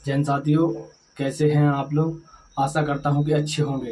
जैन साथियों, कैसे हैं आप लोग। आशा करता हूं कि अच्छे होंगे।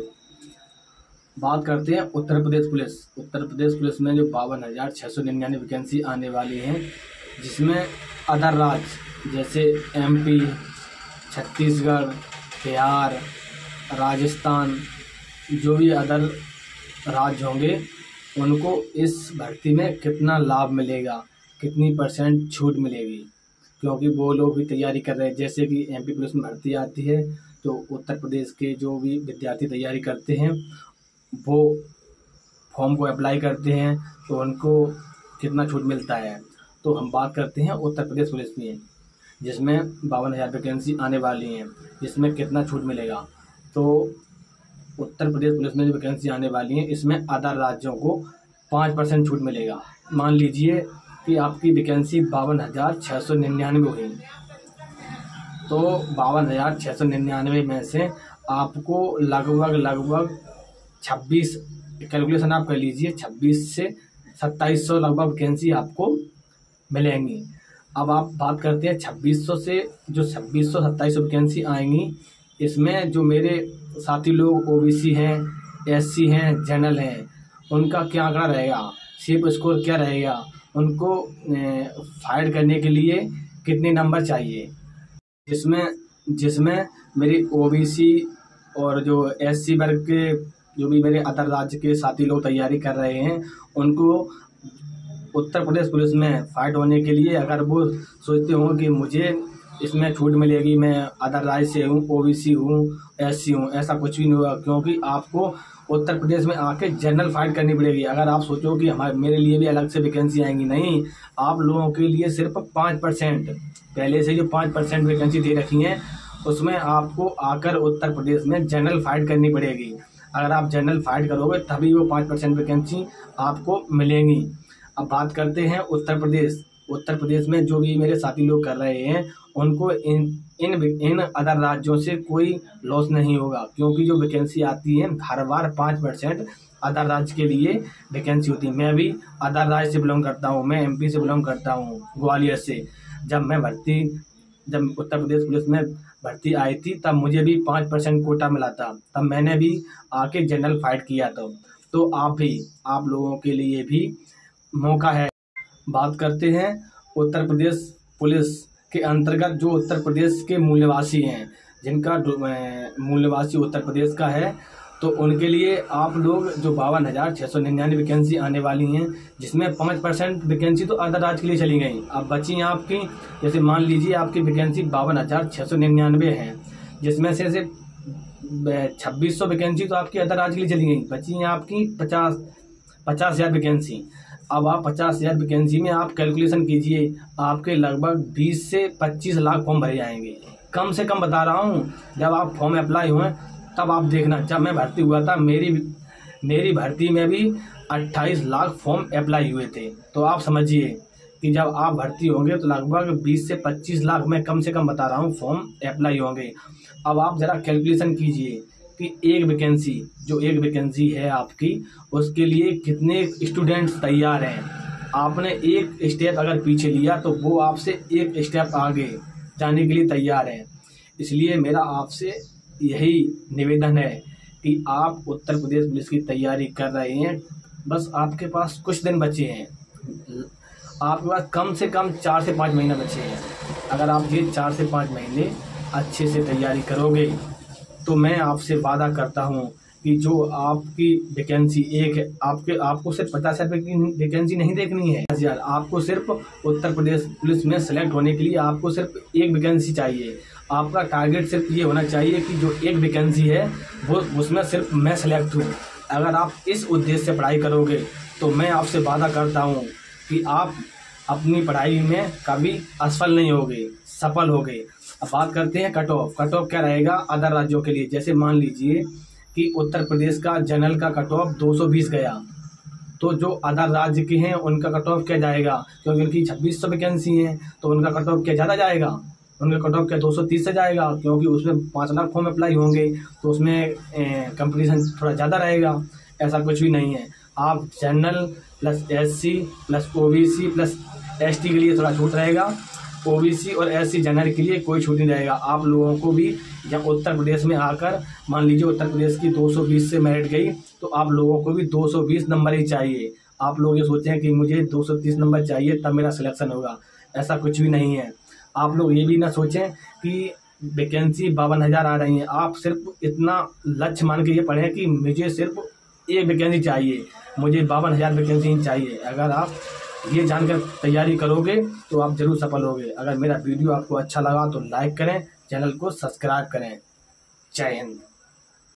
बात करते हैं उत्तर प्रदेश पुलिस। उत्तर प्रदेश पुलिस में जो 52,699 वैकेंसी आने वाली हैं, जिसमें अदर राज्य जैसे MP, छत्तीसगढ़, बिहार, राजस्थान, जो भी अदर राज्य होंगे उनको इस भर्ती में कितना लाभ मिलेगा, कितनी % छूट मिलेगी, क्योंकि वो लोग भी तैयारी कर रहे हैं। जैसे कि MP पुलिस में भर्ती आती है तो उत्तर प्रदेश के जो भी विद्यार्थी तैयारी करते हैं वो फॉर्म को अप्लाई करते हैं तो उनको कितना छूट मिलता है। तो हम बात करते हैं उत्तर प्रदेश पुलिस में, जिसमें 52,000 वैकेंसी आने वाली हैं, जिसमें कितना छूट मिलेगा। तो उत्तर प्रदेश पुलिस में जो वैकेंसी आने वाली है, इसमें अदर राज्यों को 5% छूट मिलेगा। मान लीजिए कि आपकी वैकेंसी 52,699 हुई, तो 52,699 में से आपको लगभग 26, कैलकुलेशन आप कर लीजिए, 26 से 2700 लगभग वैकेंसी आपको मिलेंगी। अब आप बात करते हैं 2600 से, जो 2600-2700 वैकेंसी आएंगी, इसमें जो मेरे साथी लोग OBC हैं, SC हैं, जनरल हैं, उनका क्या आंकड़ा रहेगा, सिर्फ स्कोर क्या रहेगा, उनको फाइट करने के लिए कितने नंबर चाहिए। जिसमें मेरी OBC और जो SC वर्ग के जो भी मेरे अदर राज्य के साथी लोग तैयारी कर रहे हैं, उनको उत्तर प्रदेश पुलिस में फाइट होने के लिए, अगर वो सोचते हों कि मुझे इसमें छूट मिलेगी, मैं अदर राज्य से हूँ, OBC हूँ, SC हूँ, ऐसा कुछ भी नहीं होगा, क्योंकि आपको उत्तर प्रदेश में आके जनरल फाइट करनी पड़ेगी। अगर आप सोचो कि मेरे लिए भी अलग से वैकेंसी आएंगी, नहीं, आप लोगों के लिए सिर्फ 5%, पहले से जो 5% वैकेंसी दे रखी हैं, उसमें आपको आकर उत्तर प्रदेश में जनरल फाइट करनी पड़ेगी। अगर आप जनरल फाइट करोगे तभी वो 5% वैकेंसी आपको मिलेंगी। अब बात करते हैं उत्तर प्रदेश में जो भी मेरे साथी लोग कर रहे हैं, उनको इन अदर राज्यों से कोई लॉस नहीं होगा, क्योंकि जो वैकेंसी आती है हर बार 5% अदर राज्य के लिए वैकेंसी होती है। मैं भी अदर राज्य से बिलोंग करता हूँ, मैं MP से बिलोंग करता हूँ, ग्वालियर से। जब उत्तर प्रदेश पुलिस में भर्ती आई थी, तब मुझे भी 5% कोटा मिला था, तब मैंने भी आके जनरल फाइट किया था। तो आप लोगों के लिए भी मौका है। बात करते हैं उत्तर प्रदेश पुलिस के अंतर्गत जो उत्तर प्रदेश के मूलवासी हैं, जिनका मूलवासी उत्तर प्रदेश का है, तो उनके लिए आप लोग जो 52,699 वैकेंसी आने वाली हैं, जिसमें 5% वैकेंसी तो अदर राज्य के लिए चली गई। अब बची आपकी, जैसे मान लीजिए आपकी वैकेंसी 52,699 है, जिसमें से सिर्फ 2600 वैकेंसी तो आपकी अदर राज्य के लिए चली गई, बची आपकी 50,000 वैकेंसी। अब आप 50,000 वैकेंसी में आप कैलकुलेशन कीजिए, आपके लगभग 20 से 25 लाख फॉर्म भरे जाएंगे। कम से कम बता रहा हूँ, जब आप फॉर्म अप्लाई हुए तब आप देखना, जब मैं भर्ती हुआ था, मेरी भर्ती में भी 28 लाख फॉर्म अप्लाई हुए थे। तो आप समझिए कि जब आप भर्ती होंगे तो लगभग 20 से 25 लाख, मैं कम से कम बता रहा हूँ, फॉर्म अप्लाई होंगे। अब आप ज़रा कैलकुलेशन कीजिए कि एक वैकेंसी है आपकी, उसके लिए कितने स्टूडेंट्स तैयार हैं। आपने एक स्टेप अगर पीछे लिया तो वो आपसे एक स्टेप आगे जाने के लिए तैयार हैं। इसलिए मेरा आपसे यही निवेदन है कि आप उत्तर प्रदेश पुलिस की तैयारी कर रहे हैं, बस आपके पास कुछ दिन बचे हैं, आपके पास कम से कम 4 से 5 महीने बचे हैं। अगर आप ये 4 से 5 महीने अच्छे से तैयारी करोगे तो मैं आपसे वादा करता हूँ कि जो आपकी वैकेंसी एक है, आपको सिर्फ 50,000 की वैकेंसी नहीं देखनी है यार, आपको सिर्फ उत्तर प्रदेश पुलिस में सेलेक्ट होने के लिए आपको सिर्फ एक वैकेंसी चाहिए। आपका टारगेट सिर्फ ये होना चाहिए कि जो एक वैकेंसी है वो उसमें सिर्फ मैं सेलेक्ट हूँ। अगर आप इस उद्देश्य से पढ़ाई करोगे तो मैं आपसे वादा करता हूँ कि आप अपनी पढ़ाई में कभी असफल नहीं होगे, सफल होगे। अब बात करते हैं कट ऑफ क्या रहेगा अदर राज्यों के लिए। जैसे मान लीजिए कि उत्तर प्रदेश का जनरल का कट ऑफ 220 गया, तो जो अदर राज्य के हैं उनका कट ऑफ क्या जाएगा, क्योंकि उनकी 2600 वैकेंसी हैं, तो उनका कट ऑफ क्या ज़्यादा जाएगा, उनका कट ऑफ क्या 230 से जाएगा, क्योंकि उसमें 5 लाख फॉर्म अप्लाई होंगे, तो उसमें कंपटीशन थोड़ा ज़्यादा रहेगा। ऐसा कुछ भी नहीं है, आप general plus SC plus OBC plus ST के लिए थोड़ा छूट रहेगा, ओबीसी और एससी जनरल के लिए कोई छूट नहीं रहेगा। आप लोगों को भी जब उत्तर प्रदेश में आकर, मान लीजिए उत्तर प्रदेश की 220 से मेरिट गई, तो आप लोगों को भी 220 नंबर ही चाहिए। आप लोग ये सोचें कि मुझे 230 नंबर चाहिए तब मेरा सिलेक्शन होगा, ऐसा कुछ भी नहीं है। आप लोग ये भी ना सोचें कि वैकेंसी 52,000 आ रही हैं। आप सिर्फ इतना लक्ष्य मान के ये पढ़ें कि मुझे सिर्फ एक वैकेंसी चाहिए, मुझे 52,000 वैकेंसी ही चाहिए। अगर आप ये जानकर तैयारी करोगे तो आप जरूर सफल होगे। अगर मेरा वीडियो आपको अच्छा लगा तो लाइक करें, चैनल को सब्सक्राइब करें। जय हिंद।